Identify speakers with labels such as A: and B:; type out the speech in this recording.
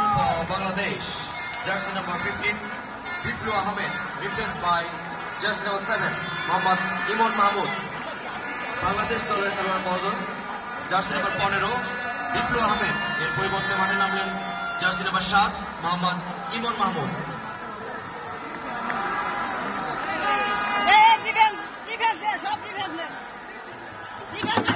A: for Bangladesh. Jersey number 15, Biplu Ahmed, replaced by jersey number 7, Mohammad Imon Mahmoud. Bangladesh দলের খেলোয়াড় বদল, jersey number 15 Biplu Ahmed, এর পরিবর্তে মাঠে নামলেন jersey number 7 Mohammad Imon Mahmud.
B: Defence সব ডিফেন্স